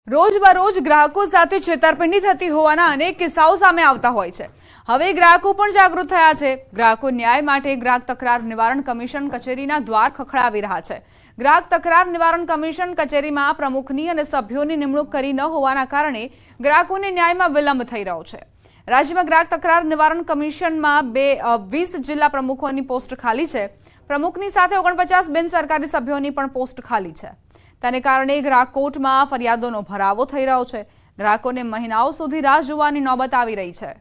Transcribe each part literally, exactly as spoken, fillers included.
રોજબરોજ ગ્રાહકો સાથે છેતરપિંડી થતી હોવાના અનેક કિસ્સાઓ સામે આવતા હોય છે। હવે ગ્રાહકો પણ જાગૃત થયા છે। ગ્રાહકો ન્યાય માટે ગ્રાહક તકરાર નિવારણ કમિશન કચેરીના દ્વાર ખખડાવી રહ્યા છે। ગ્રાહક તકરાર નિવારણ કમિશન કચેરીમાં પ્રમુખની અને સભ્યોની નિમણૂક કરી ન હોવાના કારણે ગ્રાહકોને ન્યાયમાં વિલંબ થઈ રહ્યો છે। રાજ્યમાં ગ્રાહક તકરાર નિવારણ કમિશનમાં બે વીસ જિલ્લા પ્રમુખોની પોસ્ટ ખાલી છે। પ્રમુખની સાથે ઓગણપચાસ બિનસરકારી સભ્યોની પણ પોસ્ટ ખાલી છે। તેને કારણે ગ્રાહક કોર્ટમાં ફરિયાદોનો ભરાવો થઈ રહ્યો છે। ગ્રાહકોને મહિનાઓ સુધી રાહ જોવાની નોબત આવી રહી છે।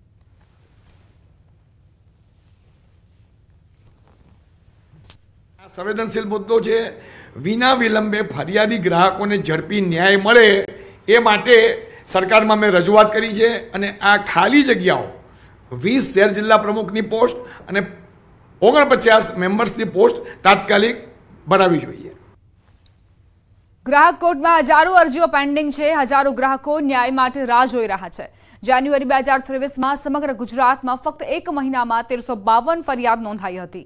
સંવેદનશીલ મુદ્દો છે। વિના વિલંબે ફરિયાદી ગ્રાહકોને ઝડપી ન્યાય મળે એ માટે સરકારમાં મેં રજૂઆત કરી છે અને આ ખાલી જગ્યાઓ વીસ શહેર જિલ્લા પ્રમુખની પોસ્ટ અને ઓગણપચાસ મેમ્બર્સની પોસ્ટ તાત્કાલિક ભરાવી જોઈએ। ગ્રાહક કોર્ટમાં હજારો અરજીઓ પેન્ડિંગ છે। હજારો ગ્રાહકો ન્યાય માટે રાહ જોઈ રહ્યા છે। જાન્યુઆરી બે હજાર ત્રેવીસમાં સમગ્ર ગુજરાતમાં ફક્ત એક મહિનામાં તેરસો બાવન ફરિયાદ નોંધાઈ હતી।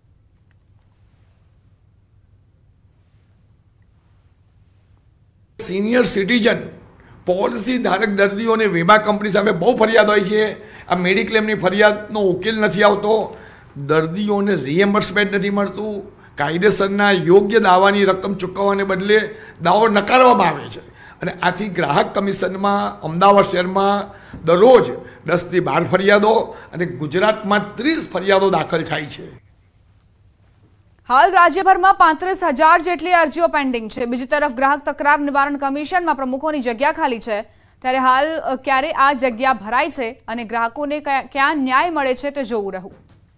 સિનિયર સિટીઝન પોલિસી ધારક દર્દીઓને વીમા કંપની સામે બહુ ફરિયાદ હોય છે। આ મેડિક્લેમની ફરિયાદનો ઉકેલ નથી આવતો। દર્દીઓને રિએમ્બર્સમેન્ટ નથી મળતું। કાયદેસરના યોગ્ય દાવાની રકમ ચૂકવવાને બદલે દાવો નકારવામાં આવે છે અને આથી ગ્રાહક કમિશનમાં અમદાવાદ શહેરમાં દરરોજ દસથી બાર ફરિયાદો અને ગુજરાતમાં ત્રીસ ફરિયાદો દાખલ થાય છે। હાલ રાજ્યભરમાં પાંત્રીસ હજાર જેટલી અરજીઓ પેન્ડિંગ છે। બીજી તરફ ગ્રાહક તકરાર નિવારણ કમિશનમાં પ્રમુખોની જગ્યા ખાલી છે। ત્યારે હાલ ક્યારે આ જગ્યા ભરાય છે અને ગ્રાહકોને ક્યાં ન્યાય મળે છે તે જોવું રહ્યું।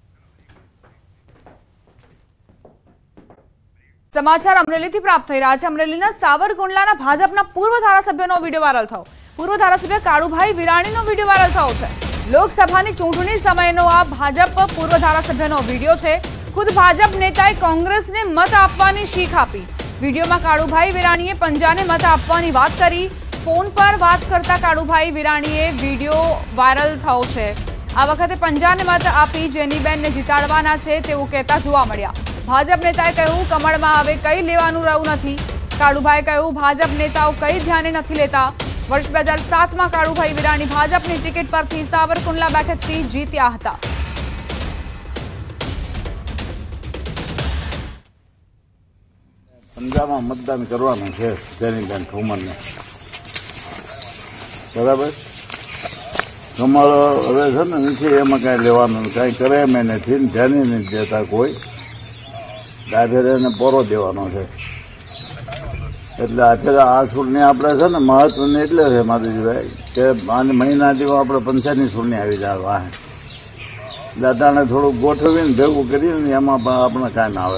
समाचार अमरेली प्राप्त थई रह्या छे। अमरेलीना सावरकुंडलाना भाजपना पूर्व धारासभ्यनो विडियो वायरल थयो। पूर्व धारासभ्य काळुभाई विराणीनो विडियो वायरल थयो छे। लोकसभानी चूंटणी समयनो आ भाजप पूर्व धारासभ्यनो विडियो छे। खुद भाजप नेताए कांग्रेसने मत आपवानी शीख आपी। विडियोमां काळुभाई विराणीए पंजाने मत आपवानी वात करी। फोन पर वात करता काळुभाई विराणीए विडियो वायरल थयो छे। आ वखते पंजाने मत आपी जेनीबेनने जीताडवाना छे तेवुं कहेता जोवा मळ्या। भाजप नेताए कह્યું કમળમાં હવે કઈ લેવાનું રહ્યું નથી। કાળુભાઈએ કહ્યું ભાજપ નેતાઓ કઈ ધ્યાને નથી લેતા। વર્ષ બે હજાર સાતમાં કાળુભાઈ વિરાણી ભાજપની ટિકિટ પરથી સાવરકુંડલા બેઠકથી જીત્યા હતા। પંજાબમાં મતદાન કરવાનું છે જેનીબેન ઠુમરને, બરાબર। તમારો હવે છે ને નથી એમાં કાંઈ લેવાનું, કાંઈ કરે એમ નથી, ધ્યાન નથી દેતા કોઈ। ડાભેર એને પોરો દેવાનો છે એટલે અત્યારે આ ચૂંટણી આપણે છે ને મહત્વની એટલે છે માધુજીભાઈ કે આને મહિનાથી આપણે પંચાયતની ચૂંટણી આવી જાય વાહે દાદાને થોડુંક ગોઠવીને ભેગું કરીને એમાં પણ આપણે કાંઈ ના આવે।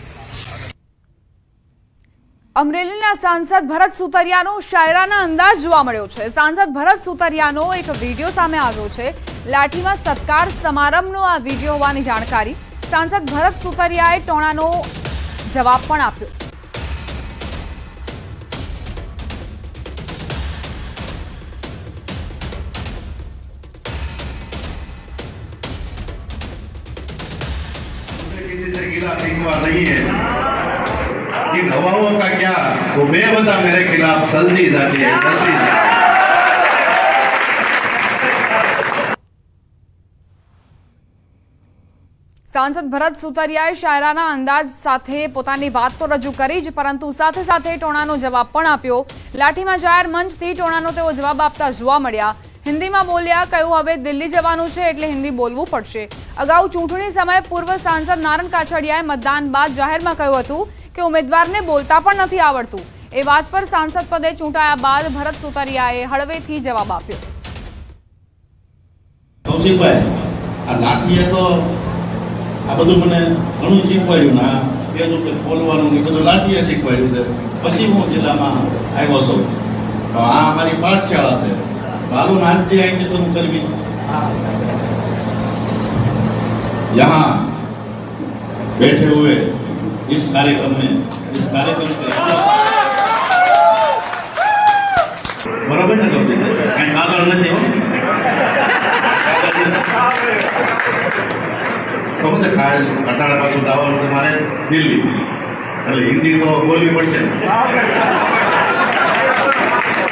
અમરેલીના સાંસદ ભરત સુતરિયાનો શાયરાના અંદાજ જોવા મળ્યો છે। સાંસદ ભરત સુતરિયાનો એક વિડીયો સામે આવ્યો છે। લાઠીમાં સત્કાર સમારંભનો આ વિડીયો હોવાની જાણકારી। सांसद भरत सुतरियाए टोणानो जवाब पण आप्यो। किसी से गिला शिकवा नहीं है। इन हवाओं का क्या वो बेवजह मेरे खिलाफ चलती जाती है चलती जाती है। सांसद भरत सुतरियाए शायराना अंदाज साथे पोतानी वात तो रजू करी ज परंतु साथे साथे टोणानो जवाब पण आप्यो। लाठीमां जाहेर मंचथी टोणानो तेओ जवाब आपता जोवा मळ्या। हिंदीमां बोल्या, कह્યું હવે દિલ્હી જવાનું છે એટલે હિન્દી બોલવું પડશે। અગાઉ ચૂંટણી સમયે પૂર્વ સાંસદ નારણ કાછડિયાએ મતદાન બાદ જાહેરમાં કહ્યું હતું કે ઉમેદવારને બોલતા પણ નથી આવડતું। એ વાત પર સાંસદ પદે ચૂંટાયા બાદ ભરત સુતરિયાએ હળવેથી જવાબ આપ્યો। કૌશિકભાઈ આ લાઠીએ તો આ બધું મને ઘણું શીખવાડ્યું ને આ પેજ ઉપર બોલવાનું એ બધું લાઠીએ શીખવાડ્યું છે। પછી હું જિલ્લામાં આવ્યો છું તો આ અમારી પાઠશાળા છે। बालू नाच અહીંથી શરૂ કરવી। यहाँ बैठे हुए इस कार्यक्रम में इस कार्यक्रम के बराबर ना कहीं આગળ નથી તો મને કટાળ પાછું દાવાનું છે મારે દિલ્હી એટલે હિન્દી તો બોલવી પડશે।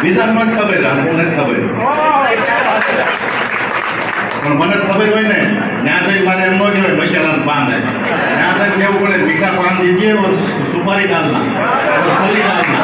બીજામાં જ ખબર છે, હું નથી ખબર. પણ મને ખબર હોય ને ત્યાં જઈ મારે એમ ન કહેવાય મસાલાનું પાન ત્યાં જઈ કેવું પડે મીઠા પાન દીજીએ સુપારી ડાલના સલી ડાલના.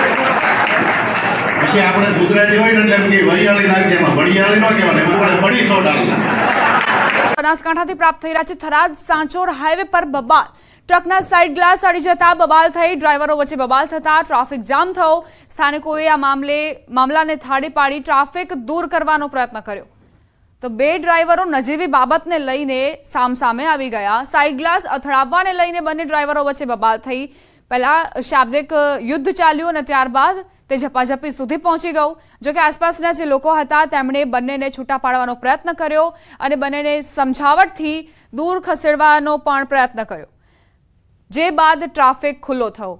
પછી આપણે ગુજરાતી હોય ને એટલે એમ કે વરિયાળી નાખીએ, એમાં વરિયાળી ન કહેવાય, એમાં પડે બડી સો ડાલના. બનાસકાંઠાથી પ્રાપ્ત થઈ રહ્યા છે થરાદ સાંચોર હાઈવે પર બબાલ. ટ્રકના સાઈડ ગ્લાસ અડી જતા બબાલ થઈ. ડ્રાઈવરો વચ્ચે બબાલ થતા ટ્રાફિક જામ થયો. સ્થાનિકોએ આ મામલે મામલાને થાળે પાડી ટ્રાફિક દૂર કરવાનો પ્રયત્ન કર્યો તો બે ડ્રાઈવરો નજીવી બાબતને લઈને સામસામે આવી ગયા. સાઈડ ગ્લાસ અથડાવવાને લઈને બંને ડ્રાઈવરો વચ્ચે બબાલ થઈ. પહેલા શાબ્દિક યુદ્ધ ચાલ્યું અને ત્યારબાદ તે ઝપાઝપી સુધી પહોંચી ગયું. જોકે આસપાસના જે લોકો હતા તેમણે બંનેને છૂટા પાડવાનો પ્રયત્ન કર્યો અને બંનેને સમજાવટથી દૂર ખસેડવાનો પણ પ્રયત્ન કર્યો, જે બાદ ટ્રાફિક ખુલ્લો થયો.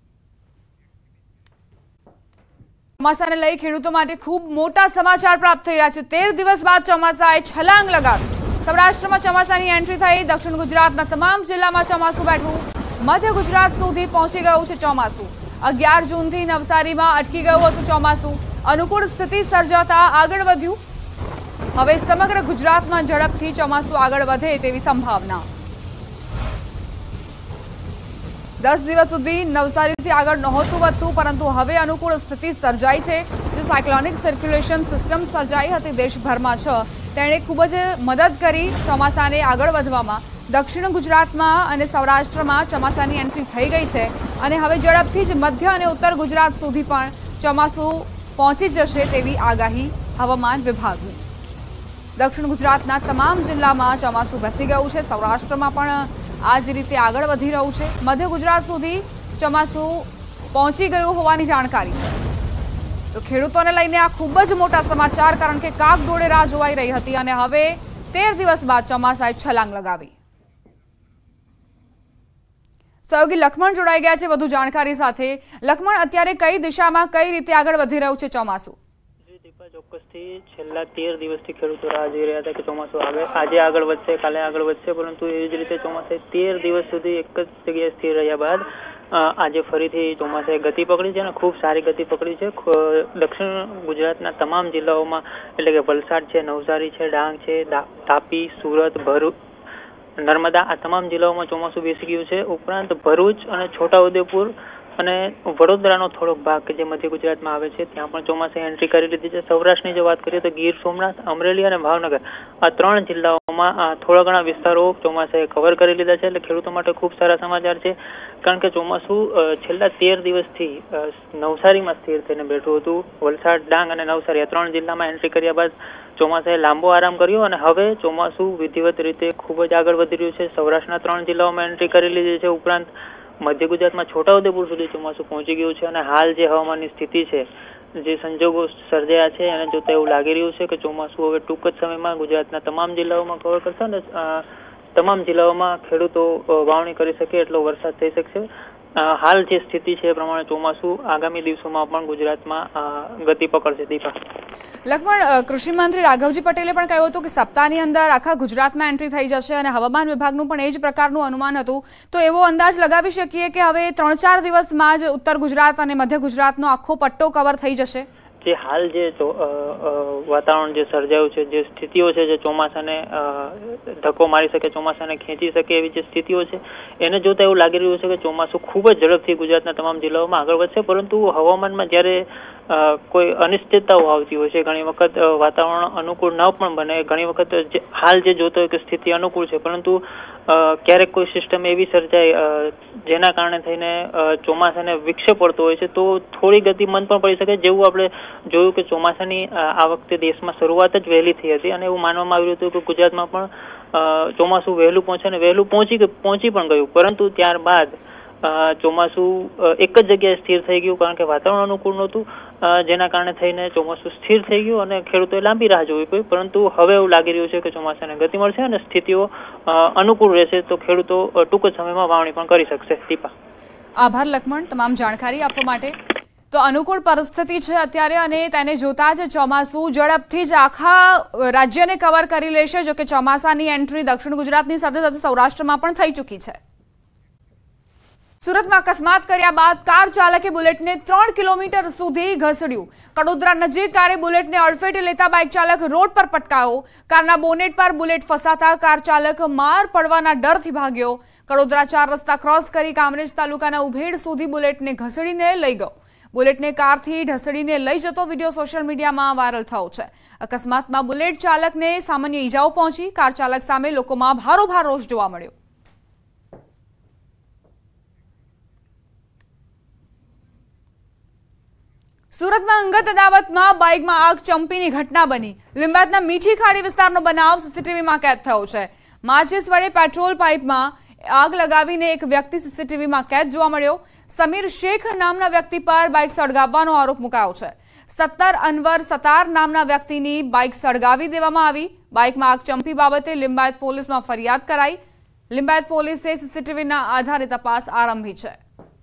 ચોમાસાને લઈ ખેડૂતો માટે ખૂબ મોટા સમાચાર પ્રાપ્ત થઈ રહ્યા છે. તેર દિવસ બાદ ચોમાસાએ છલાંગ લગાવી. સૌરાષ્ટ્રમાં ચોમાસાની એન્ટ્રી થઈ. દક્ષિણ ગુજરાતના તમામ જિલ્લામાં ચોમાસું બેઠું. મધ્ય ગુજરાત સુધી પહોંચી ગયું છે ચોમાસું. અગિયાર જૂનથી નવસારીમાં અટકી ગયું હતું ચોમાસું. અનુકૂળ સ્થિતિ સર્જાતા આગળ વધ્યું. હવે સમગ્ર ગુજરાતમાં ઝડપથી ચોમાસું આગળ વધે તેવી સંભાવના. દસ દિવસ સુધી નવસારીથી આગળ નહોતું વધતું, પરંતુ હવે અનુકૂળ સ્થિતિ સર્જાઈ છે. જે સાયક્લોનિક સર્ક્યુલેશન સિસ્ટમ સર્જાઈ હતી દેશભરમાં છે તેણે ખૂબ જ મદદ કરી ચોમાસાને આગળ વધવામાં. દક્ષિણ ગુજરાતમાં અને સૌરાષ્ટ્રમાં ચોમાસાની એન્ટ્રી થઈ ગઈ છે અને હવે ઝડપથી જ મધ્ય અને ઉત્તર ગુજરાત સુધી પણ ચોમાસું પહોંચી જશે તેવી આગાહી હવામાન વિભાગની. દક્ષિણ ગુજરાતના તમામ જિલ્લામાં ચોમાસું બેસી ગયું છે. સૌરાષ્ટ્રમાં પણ આ જ રીતે આગળ વધી રહ્યું છે. મધ્ય ગુજરાત સુધી ચોમાસું પહોંચી ગયું હોવાની જાણકારી છે. તો ખેડૂતોને લઈને આ ખૂબ જ મોટા સમાચાર, કારણ કે કાગ ડોળે રાહ જોવાઈ રહી હતી અને હવે તેર દિવસ બાદ ચોમાસાએ છલાંગ લગાવી. સહયોગી લખમણ જોડાઈ ગયા છે વધુ જાણકારી સાથે. લખમણ, અત્યારે કઈ દિશામાં કઈ રીતે આગળ વધી રહ્યું છે ચોમાસું? ચોક્કસથી છેલ્લા તેર દિવસથી ખેડૂતો રાહ જોઈ રહ્યા હતા કે ચોમાસું આગળ આજે આગળ વધશે, કાલે આગળ વધશે, પરંતુ એવી જ રીતે ચોમાસે તેર દિવસ સુધી એક જ જગ્યાએ સ્થિર રહ્યા બાદ આજે ફરીથી ચોમાસે ગતિ પકડી છે અને ખૂબ સારી ગતિ પકડી છે. દક્ષિણ ગુજરાતના તમામ જિલ્લાઓમાં, એટલે કે વલસાડ છે, નવસારી છે, ડાંગ છે, તાપી, સુરત, ભરૂચ, નર્મદા, આ તમામ જિલ્લાઓમાં ચોમાસું બેસી ગયું છે. ઉપરાંત ભરૂચ અને છોટાઉદેપુર અને વડોદરાનો થોડોક ભાગ કે જે મધ્ય ગુજરાતમાં આવે છે ત્યાં પણ ચોમાસે એન્ટ્રી કરી લીધી છે. સૌરાષ્ટ્રની જો વાત કરીએ તો ગીર સોમનાથ, અમરેલી અને ભાવનગર આ ત્રણ જિલ્લાઓમાં થોડા ઘણા વિસ્તારો ચોમાસે કવર કરી લીધા છે. એટલે ખેડૂતો માટે ખૂબ સારા સમાચાર છે, કારણ કે ચોમાસું છેલ્લા તેર દિવસથી નવસારીમાં સ્થિર થઈને બેઠું હતું. વલસાડ, ડાંગ અને નવસારી આ ત્રણ જિલ્લામાં એન્ટ્રી કર્યા બાદ ચોમાસાએ લાંબો આરામ કર્યો અને હવે ચોમાસું વિધિવત રીતે ખૂબ જ આગળ વધી રહ્યું છે. સૌરાષ્ટ્રના ત્રણ જિલ્લાઓમાં એન્ટ્રી કરી લીધી છે. ઉપરાંત મધ્ય ગુજરાતમાં છોટાઉદેપુર સુધી ચોમાસું પહોંચી ગયું છે અને હાલ જે હવામાનની સ્થિતિ છે, જે સંજોગો સર્જાયા છે એને જોતા એવું લાગી રહ્યું છે કે ચોમાસું હવે ટૂંક જ સમયમાં ગુજરાતના તમામ જિલ્લાઓમાં કવર કરશે અને તમામ જિલ્લાઓમાં ખેડૂતો વાવણી કરી શકે એટલો વરસાદ થઈ શકશે. હાલ જે સ્થિતિ છે એ પ્રમાણે ચોમાસું આગામી દિવસોમાં પણ ગુજરાતમાં ગતિ પકડશે. દીપા, લખમણ, કૃષિ મંત્રી રાઘવજી પટેલે પણ કહ્યું હતું કે સપ્તાહની અંદર આખા ગુજરાતમાં એન્ટ્રી થઈ જશે અને હવામાન વિભાગનું પણ એ જ પ્રકારનું અનુમાન હતું. તો એવો અંદાજ લગાવી શકીએ કે હવે ત્રણ ચાર દિવસમાં જ ઉત્તર ગુજરાત અને મધ્ય ગુજરાતનો આખો પટ્ટો કવર થઈ જશે? જે હાલ જે વાતાવરણ જે સર્જાયું છે, જે સ્થિતિઓ છે, જે ચોમાસાને ધક્કો મારી શકે, ચોમાસાને ખેંચી શકે એવી જે સ્થિતિઓ છે, એને જોતા એવું લાગી રહ્યું છે કે ચોમાસું ખૂબ જ ઝડપથી ગુજરાતના તમામ જિલ્લાઓમાં આગળ વધશે. પરંતુ હવામાનમાં જ્યારે કોઈ અનિશ્ચિતતાઓ આવતી હોય છે, ઘણી વખત વાતાવરણ અનુકૂળ ન પણ બને, ઘણી વખત હાલ જે જોતો હોય કે સ્થિતિ અનુકૂળ છે, પરંતુ ક્યારેક કોઈ સિસ્ટમ એવી સર્જાય જેના કારણે થઈને ચોમાસાને વિક્ષેપ પડતો હોય છે, તો થોડી ગતિ મંદ પણ પડી શકે. જેવું આપણે જોયું કે ચોમાસાની આ વખતે દેશમાં શરૂઆત જ વહેલી થઈ હતી અને એવું માનવામાં આવ્યું હતું કે ગુજરાતમાં પણ ચોમાસું વહેલું પહોંચે અને વહેલું પહોંચી પહોંચી પણ ગયું, પરંતુ ત્યારબાદ ચોમાસું એક જ જગ્યાએ સ્થિર થઈ ગયું, કારણ કે વાતાવરણ અનુકૂળ નહોતું, જેના કારણે થઈને ચોમાસું સ્થિર થઈ ગયું અને ખેડૂતોએ લાંબી રાહ જોવી પડી. પરંતુ હવે એવું લાગી રહ્યું છે કે ચોમાસાને ગતિ મળશે અને સ્થિતિઓ અનુકૂળ રહેશે, તો ખેડૂતો ટૂંક જ સમયમાં વાવણી પણ કરી શકશે. દીપા, આભાર લખમણ તમામ જાણકારી આપવા માટે. તો અનુકૂળ પરિસ્થિતિ છે અત્યારે અને તેને જોતા જ ચોમાસું ઝડપથી જ આખા રાજ્યને કવર કરી લેશે. જો કે ચોમાસાની એન્ટ્રી દક્ષિણ ગુજરાતની સાથે સાથે સૌરાષ્ટ્રમાં પણ થઈ ચૂકી છે. સુરતમાં અકસ્માત કર્યા બાદ કાર ચાલકે બુલેટને ત્રણ કિલોમીટર સુધી ઘસડ્યું. કડોદરા નજીક કારે બુલેટને અડફેટે લેતા બાઇક ચાલક રોડ પર પટકાયો. કારના બોનેટ પર બુલેટ ફસાતા કાર ચાલક માર પડવાના ડરથી ભાગ્યો. કડોદરા ચાર રસ્તા ક્રોસ કરી કામરેજ તાલુકાના ઉભેડ સુધી બુલેટને ઘસડીને લઈ ગયો. બુલેટને કારથી ઢસડીને લઈ જતો વિડીયો સોશિયલ મીડિયામાં વાયરલ થયો છે. અકસ્માતમાં બુલેટ ચાલકને સામાન્ય ઈજાઓ પહોંચી. કાર ચાલક સામે લોકોમાં ભારોભાર રોષ જોવા મળ્યો. સુરતમાં અંગત અદાવતમાં બાઇકમાં આગ ચંપીની ઘટના બની. લીંબાયતના મીઠી ખાડી વિસ્તારનો બનાવ સીસીટીવીમાં કેદ થયો છે. માચિસ વડે પેટ્રોલ પાઇપમાં આગ લગાવીને એક વ્યક્તિ સીસીટીવીમાં કેદ જોવા મળ્યો. સમીર શેખ નામના વ્યક્તિ પર બાઇક સળગાવવાનો આરોપ મુકાયો છે. સત્તર અનવર સતાર નામના વ્યક્તિની બાઇક સળગાવી દેવામાં આવી. બાઇકમાં આગ ચંપી બાબતે લીંબાયત પોલીસમાં ફરિયાદ કરાઈ. લીંબાયત પોલીસે સીસીટીવીના આધારે તપાસ આરંભી છે.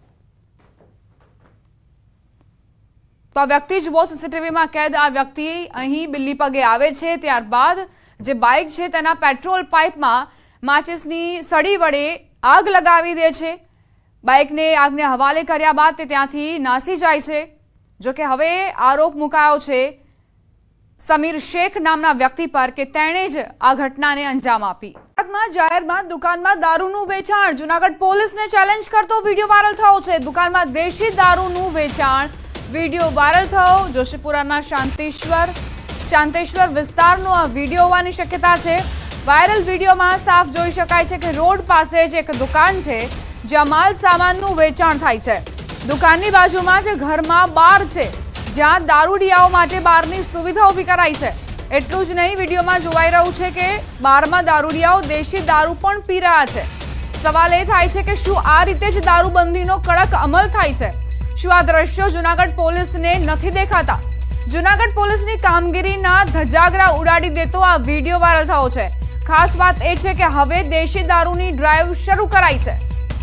તો આ વ્યક્તિ જુઓ સીસીટીવીમાં કેદ. આ વ્યક્તિ અહીં બિલ્લી પગે આવે છે. ત્યારબાદ જે બાઇક છે તેના પેટ્રોલ પાઇપમાં માચિસની સળી વડે આગ લગાવી દે છે. બાઇકને આગને હવાલે કર્યા બાદ તે ત્યાંથી નાસી જાય છે. જોકે હવે આરોપ મુકાયો છે સમીર શેખ નામના વ્યક્તિ પર કે તેણે જ આ ઘટનાને અંજામ આપી. જાહેરમાં દુકાનમાં દારૂનું વેચાણ. જૂનાગઢ પોલીસને ચેલેન્જ કરતો વિડીયો વાયરલ થયો છે. દુકાનમાં દેશી દારૂનું વેચાણ વિડીયો વાયરલ થયો. જોશીપુરાના શાંતેશ્વર શાંતેશ્વર વિસ્તારનો આ વિડીયો હોવાની શક્યતા છે. વાયરલ વિડીયોમાં સાફ જોઈ શકાય છે કે રોડ પાસે જ એક દુકાન છે જ્યાં માલ સામાનનું વેચાણ થાય છે. દુકાનની બાજુમાં જ ઘરમાં બાર છે જ્યાં દારૂડિયાઓ માટે બારની સુવિધા ઊભી કરાઈ છે. એટલું જ નહીં, વિડીયોમાં જોવાઈ રહ્યું છે કે બારમાં દારૂડિયાઓ દેશી દારૂ પણ પી રહ્યા છે. સવાલ એ થાય છે કે શું આ રીતે જ દારૂબંધીનો કડક અમલ થાય છે? શું આ દ્રશ્યો જૂનાગઢ પોલીસને નથી દેખાતા? જૂનાગઢ પોલીસની કામગીરીના ધજાગરા ઉડાડી દેતો આ વિડીયો વાયરલ થયો છે. ખાસ વાત એ છે કે હવે દેશી દારૂની ડ્રાઈવ શરૂ કરાઈ છે.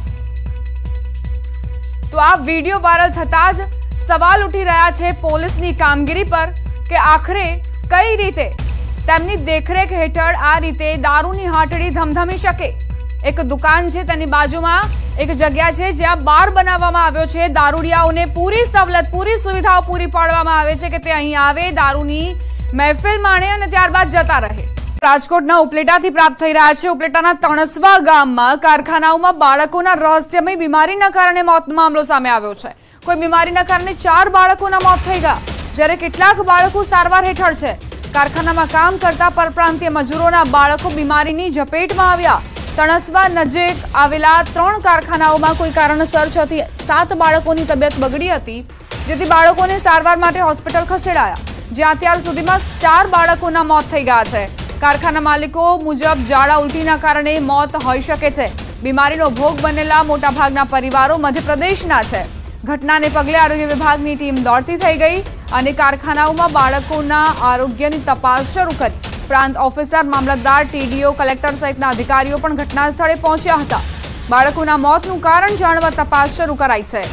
તો આ વિડીયો વાયરલ થતા જ સવાલ ઉઠી રહ્યા છે પોલીસની કામગીરી પર કે આખરે કઈ રીતે તેમની દેખરેખ હેઠળ આ રીતે દારૂની હાટડી ધમધમી શકે. એક દુકાન છે, તેની બાજુમાં એક જગ્યા છે જ્યાં બાર બનાવવામાં આવ્યો છે. દારૂડિયાઓને પૂરી સવલત પૂરી સુવિધાઓ પૂરી પાડવામાં આવે છે કે તે અહીં આવે, દારૂની મહેફિલ માણે અને ત્યારબાદ જતા રહે. રાજકોટના ઉપલેટાથી પ્રાપ્ત થઈ રહ્યા છે. ઉપલેટાના તણસવા ગામમાં કારખાનાઓમાં બાળકોના રહસ્યમય બીમારીના કારણે મોતનો મામલો સામે આવ્યો છે. કોઈ બીમારીના કારણે ચાર બાળકોના મોત થઈ ગયા, જ્યારે કેટલાક બાળકો સારવાર હેઠળ છે. કારખાનામાં કામ કરતા પરપ્રાંતીય મજૂરોના બાળકો બીમારીની ઝપેટમાં આવ્યા. તણસવા નજીક આવેલા ત્રણ કારખાનાઓમાં કોઈ કારણસર છ થી સાત બાળકોની તબિયત બગડી હતી, જેથી બાળકોને સારવાર માટે હોસ્પિટલ ખસેડાયા, જ્યાં અત્યાર સુધીમાં ચાર બાળકોના મોત થઈ ગયા છે. કારખાના માલિકો મુજબ ઝાડા ઉલટીના કારણે મોત હોઈ શકે છે. બીમારીનો ભોગ બનેલા મોટાભાગના પરિવારો મધ્યપ્રદેશના છે. ઘટનાને પગલે આરોગ્ય વિભાગની ટીમ દોડતી થઈ ગઈ અને કારખાનાઓમાં બાળકોના આરોગ્યની તપાસ શરૂ કરી. પ્રાંત ઓફિસર, મામલતદાર, ટીડીઓ, કલેક્ટર સહિતના અધિકારીઓ પણ ઘટના સ્થળે પહોંચ્યા હતા. બાળકોના મોતનું કારણ જાણવા તપાસ શરૂ કરાઈ છે.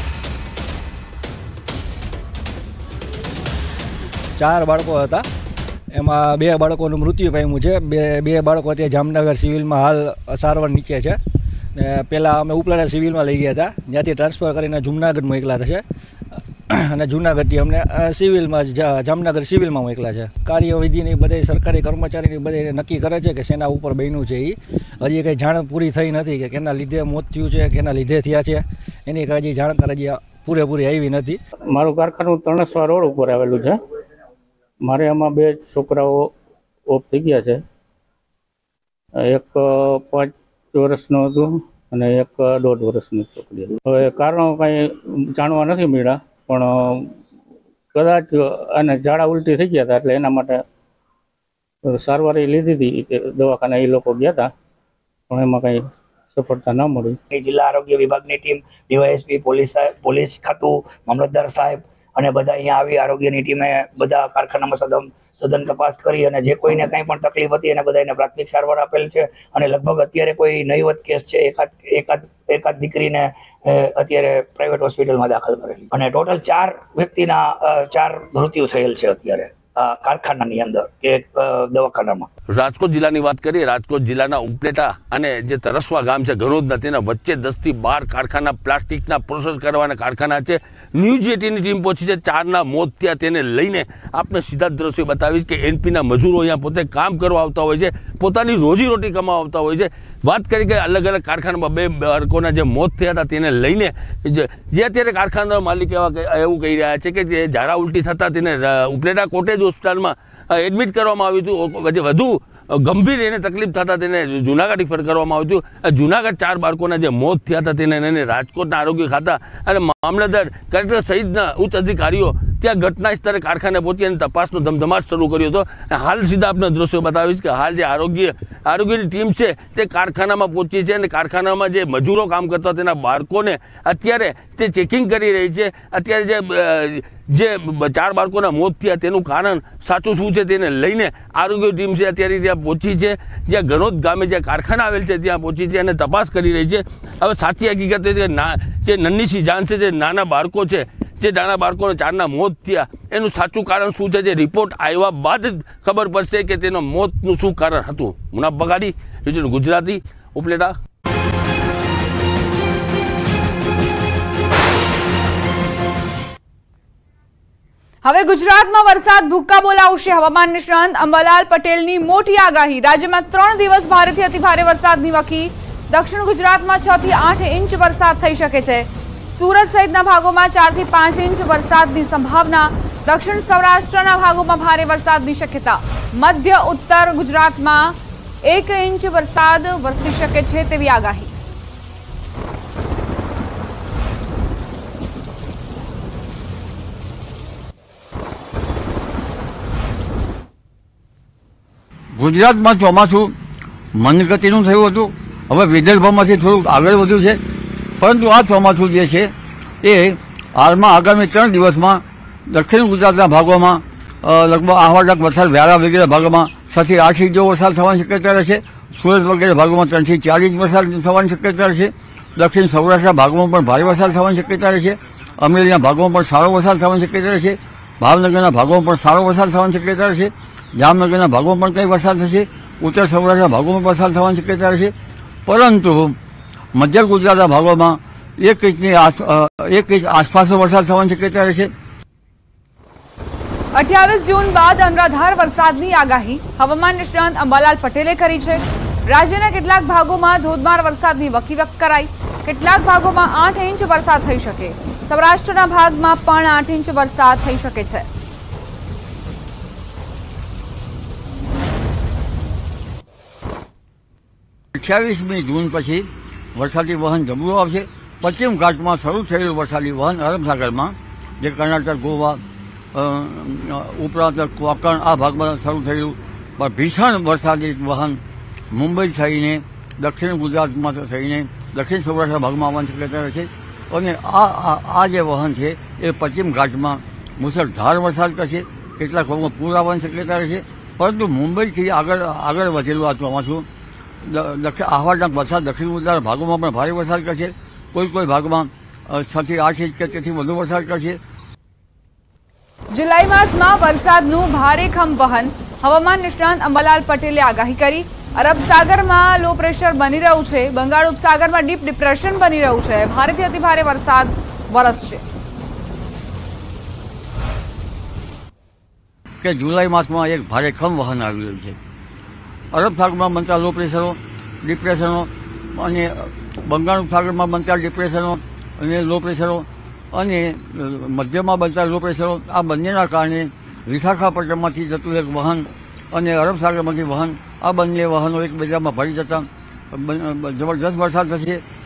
ચાર બાળકો હતા, એમાં બે બાળકોનું મૃત્યુ પામ્યું છે. બે બે બાળકો ત્યાં જામનગર સિવિલમાં હાલ સારવાર નીચે છે. ને પહેલાં અમે ઉપલેટા સિવિલમાં લઈ ગયા હતા, ત્યાંથી ટ્રાન્સફર કરીને જુનાગઢ મોકલા છે અને જુનાગઢથી અમને સિવિલમાં જામનગર સિવિલમાં મોકલા છે. કાર્યવિધિની બધી સરકારી કર્મચારીની બધી નક્કી કરે છે કે શેના ઉપર બન્યું છે. એ હજી કંઈ જાણ પૂરી થઈ નથી કે કેના લીધે મોત થયું છે, કેના લીધે થયા છે, એની હજી જાણકારી હજી પૂરેપૂરી આવી નથી. મારું કારખાનું તણસવા રોડ ઉપર આવેલું છે. મારે આમાં બે છોકરાઓ ઓફ થઈ ગયા છે. એક પાંચ વર્ષનું હતું અને એક દોઢ વર્ષની છોકરી હતી. હવે કારણો કાંઈ જાણવા નથી મળ્યા, પણ કદાચ અને ઝાડા ઉલટી થઈ ગયા હતા એટલે એના માટે સારવાર એ લીધી હતી. દવાખાના એ લોકો ગયા હતા, પણ એમાં કંઈ સફળતા ન મળી. જિલ્લા આરોગ્ય વિભાગની ટીમ, ડીવાયએસપી, પોલીસ પોલીસ ખાતું, મામલતદાર સાહેબ અને બધા અહીંયા આવી આરોગ્યની ટીમે બધા કારખાનામાં સદમ સદન તપાસ કરી અને જે કોઈને કંઈ પણ તકલીફ હતી એને બધાને પ્રાથમિક સારવાર આપેલ છે. અને લગભગ અત્યારે કોઈ નહીવત કેસ છે, એકાદ એકાદ એકાદ દીકરીને અત્યારે પ્રાઇવેટ હોસ્પિટલમાં દાખલ કરેલી અને ટોટલ ચાર વ્યક્તિના ચાર મૃત્યુ થયેલ છે અત્યારે કારખાનાની અંદર કે દવાખાનામાં. રાજકોટ જિલ્લાની વાત કરીએ, રાજકોટ જિલ્લાના ઉપલેટા અને જે તરસવા ગામ છે ગણોદના, તેના વચ્ચે દસ થી બાર કારખાના, પ્લાસ્ટિકના પ્રોસેસ કરવાના કારખાના છે. ન્યૂઝ એટીનની ટીમ પહોંચી છે. ચારના મોત થયા તેને લઈને આપણે સીધા દ્રશ્યો બતાવીશ કે એનપીના મજૂરો અહીંયા પોતે કામ કરવા આવતા હોય છે, પોતાની રોજીરોટી કમાવા આવતા હોય છે. વાત કરી કે અલગ અલગ કારખાનામાં બે બાળકોના જે મોત થયા હતા તેને લઈને જે અત્યારે કારખાનાના માલિક એવા એવું કહી રહ્યા છે કે જે ઝાડા ઉલટી થતાં તેને ઉપલેટા કોટેજ હોસ્પિટલમાં એડમિટ કરવામાં આવ્યું હતું. વધુ ગંભીર એને તકલીફ થતા તેને જુનાગઢ રિફર કરવામાં આવ્યું હતું. જુનાગઢ ચાર બાળકોના જે મોત થયા હતા તેને લઈને રાજકોટના આરોગ્ય ખાતા અને મામલતદાર, કલેક્ટર સહિતના ઉચ્ચ અધિકારીઓ ત્યાં ઘટના સ્થળે કારખાને પહોંચી અને તપાસનો ધમધમાટ શરૂ કર્યો હતો. હાલ સીધા આપણે દ્રશ્યો બતાવીશ કે હાલ જે આરોગ્ય આરોગ્યની ટીમ છે તે કારખાનામાં પહોંચી છે અને કારખાનામાં જે મજૂરો કામ કરતા તેના બાળકોને અત્યારે તે ચેકિંગ કરી રહી છે. અત્યારે જે જે ચાર બાળકોના મોત થયા તેનું કારણ સાચું શું છે તેને લઈને આરોગ્ય ટીમ છે અત્યારે ત્યાં પહોંચી છે. જ્યાં ગણોદ ગામે જ્યાં કારખાના આવેલ છે ત્યાં પહોંચી છે અને તપાસ કરી રહી છે. હવે સાચી હકીકત એ છે કે જે નન્હીસી જાન છે, જે નાના બાળકો છે, જે નાના બાળકોને ચારના મોત થયા એનું સાચું કારણ શું છે, જે રિપોર્ટ આવ્યા બાદ જ ખબર પડશે કે તેનો મોતનું શું કારણ હતું. મુનાફ બગાડી, ગુજરાતી, ઉપલેટા. હવે ગુજરાતમાં વરસાદ ભૂક્કા બોલાવશે. હવામાન નિષ્ણાંત અંબાલાલ પટેલની મોટી આગાહી. રાજ્યમાં ત્રણ દિવસ ભારેથી અતિભારે વરસાદની વકી. દક્ષિણ ગુજરાતમાં છ થી આઠ ઇંચ વરસાદ થઈ શકે છે. સુરત સહિતના ભાગોમાં ચાર થી પાંચ ઇંચ વરસાદની સંભાવના. દક્ષિણ સૌરાષ્ટ્રના ભાગોમાં ભારે વરસાદની શક્યતા. મધ્ય ઉત્તર ગુજરાતમાં એક ઇંચ વરસાદ વરસી શકે છે તેવી આગાહી. ગુજરાતમાં ચોમાસું મંદગતિનું થયું હતું, હવે વિદર્ભમાંથી થોડુંક આગળ વધ્યું છે, પરંતુ આ ચોમાસું જે છે એ હાલમાં આગામી ત્રણ દિવસમાં દક્ષિણ ગુજરાતના ભાગોમાં લગભગ આહવાડક વરસાદ, વ્યારા વગેરે ભાગોમાં છ થી આઠ ઇંચ જેવો વરસાદ થવાની શક્યતા રહેશે. સુરત વગેરે ભાગોમાં ત્રણ થી ચાર ઇંચ વરસાદ થવાની શક્યતા રહેશે. દક્ષિણ સૌરાષ્ટ્રના ભાગોમાં પણ ભારે વરસાદ થવાની શક્યતા રહેશે. અમરેલીના ભાગોમાં પણ સારો વરસાદ થવાની શક્યતા રહેશે. ભાવનગરના ભાગોમાં પણ સારો વરસાદ થવાની શક્યતા રહેશે. જામનગરના ભાગોમાં પણ કંઈ વરસાદ થશે. ઉત્તર સૌરાષ્ટ્રના ભાગોમાં વરસાદ થવાની શક્યતા રહેશે. પરંતુ મધ્ય ગુજરાતના ભાગોમાં એક ઇંચની એક ઇંચ આસપાસનો વરસાદ થવાની શક્યતા રહેશે. અઠ્યાવીસ જૂન બાદ અનરાધાર વરસાદની આગાહી હવામાન નિષ્ણાંત અંબાલાલ પટેલે કરી છે. રાજ્યના કેટલાક ભાગોમાં ધોધમાર વરસાદની વકીવક કરાઈ. કેટલાક ભાગોમાં આઠ ઇંચ વરસાદ થઈ શકે. સૌરાષ્ટ્રના ભાગમાં પણ આઠ ઇંચ વરસાદ થઈ શકે છે. અઠ્યાવીસમી જૂન પછી વરસાદી વહન જબરું આવશે. પશ્ચિમ ઘાટમાં શરૂ થયેલું વરસાદી વહન અરબ સાગરમાં, જે કર્ણાટક, ગોવા ઉપરાંત કોંકણ આ ભાગમાં શરૂ થયેલું પણ ભીષણ વરસાદી વહન મુંબઈ થઈને દક્ષિણ ગુજરાતમાં થઈને દક્ષિણ સૌરાષ્ટ્રના ભાગમાં આવવાની શક્યતા રહે છે. અને આ આ જે વહન છે એ પશ્ચિમ ઘાટમાં મુસળધાર વરસાદ કરશે. કેટલાક ભાગમાં પૂર આવવાની શક્યતા રહેશે. પરંતુ મુંબઈથી આગળ આગળ વધેલું આ ચોમાસું આહવાડના વરસાદ દક્ષિણ ગુજરાતના ભાગોમાં પણ ભારે વરસાદ કરશે. કોઈ કોઈ ભાગમાં છ થી આઠ ઇંચ કે તેથી વધુ વરસાદ કરશે. જુલાઈ માસમાં વરસાદનું ભારેખમ વહન હવામાન નિષ્ણાંત અંબાલાલ પટેલે આગાહી કરી. અરબ સાગરમાં લો પ્રેશર બની રહ્યું છે. બંગાળ ઉપસાગરમાં ડીપ ડિપ્રેશન બની રહ્યું છે. ભારેથી અતિભારે વરસાદ વરસશે. કે જુલાઈ માસમાં એક ભારેખમ વહન આવી રહ્યું છે. અરબ સાગરમાં બનતા લો પ્રેશરો, ડિપ્રેશનો અને બંગાળ ઉપસાગરમાં બનતા ડિપ્રેશનો અને લો પ્રેશરો અને મધ્યમાં બનતા લો પ્રેશરો, આ બંનેના કારણે વિશાખાપટ્ટનમમાંથી જતું એક વહન અને અરબ સાગરમાંથી વહન, આ બંને વહનો એકબીજામાં ભળી જતા જબરજસ્ત વરસાદ થશે.